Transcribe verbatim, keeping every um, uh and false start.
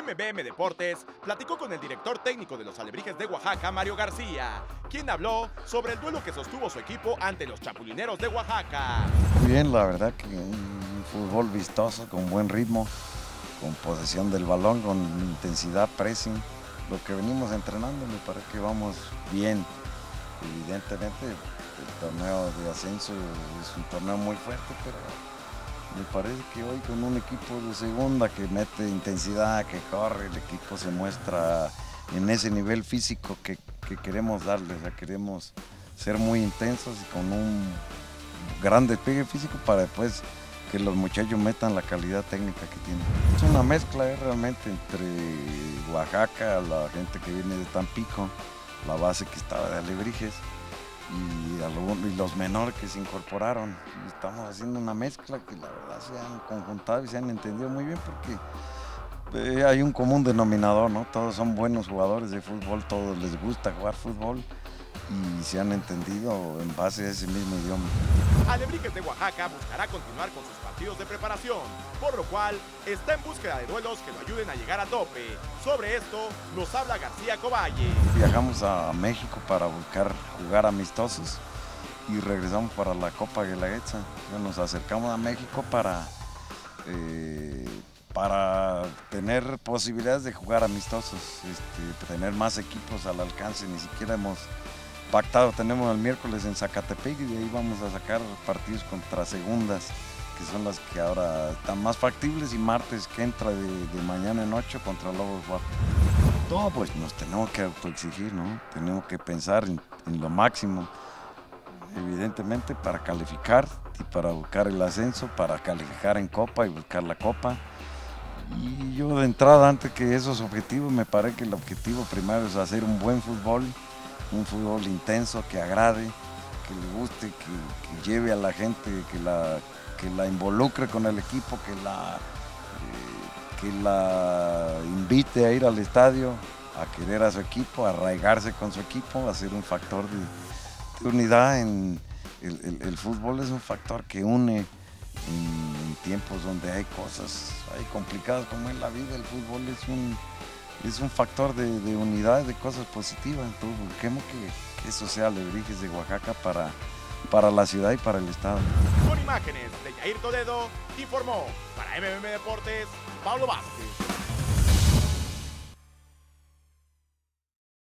M B M Deportes platicó con el director técnico de los Alebrijes de Oaxaca, Mario García, quien habló sobre el duelo que sostuvo su equipo ante los Chapulineros de Oaxaca. Bien, la verdad que un fútbol vistoso, con buen ritmo, con posesión del balón, con intensidad, pressing. Lo que venimos entrenando, me parece que vamos bien. Evidentemente el torneo de ascenso es un torneo muy fuerte, pero me parece que hoy con un equipo de segunda que mete intensidad, que corre, el equipo se muestra en ese nivel físico que, que queremos darle. O sea, queremos ser muy intensos y con un gran despegue físico para después que los muchachos metan la calidad técnica que tienen. Es una mezcla eh, realmente entre Oaxaca, la gente que viene de Tampico, la base que estaba de Alebrijes y, algunos, y los menores que se incorporaron. Y estamos haciendo una mezcla que la verdad se han conjuntado y se han entendido muy bien porque eh, hay un común denominador, ¿no? Todos son buenos jugadores de fútbol, todos les gusta jugar fútbol y se han entendido en base a ese mismo idioma. Alebrijes de Oaxaca buscará continuar con sus partidos de preparación, por lo cual está en búsqueda de duelos que lo ayuden a llegar a tope. Sobre esto nos habla García Coballe. Viajamos a México para buscar jugar amistosos y regresamos para la Copa Guelaguetza. Nos acercamos a México para, eh, para tener posibilidades de jugar amistosos, este, tener más equipos al alcance. Ni siquiera hemos pactado, tenemos el miércoles en Zacatepec y de ahí vamos a sacar partidos contra segundas, que son las que ahora están más factibles, y martes que entra de, de mañana en ocho contra Lobos Guap. No, pues nos tenemos que autoexigir, ¿no? Tenemos que pensar en, en lo máximo, evidentemente para calificar y para buscar el ascenso, para calificar en Copa y buscar la Copa. Y yo de entrada, antes que esos objetivos, me parece que el objetivo primero es hacer un buen fútbol, un fútbol intenso, que agrade, que le guste, que, que lleve a la gente, que la, que la involucre con el equipo, que la, eh, que la invite a ir al estadio, a querer a su equipo, a arraigarse con su equipo, a ser un factor de, de unidad. En el, el, el fútbol es un factor que une en, en tiempos donde hay cosas hay complicadas como en la vida. El fútbol es un Es un factor de, de unidad, de cosas positivas. Entonces busquemos que, que eso sea Alebrijes de Oaxaca para, para la ciudad y para el estado. Con imágenes de Yair Toledo, informó para M B M Deportes, Pablo Vázquez.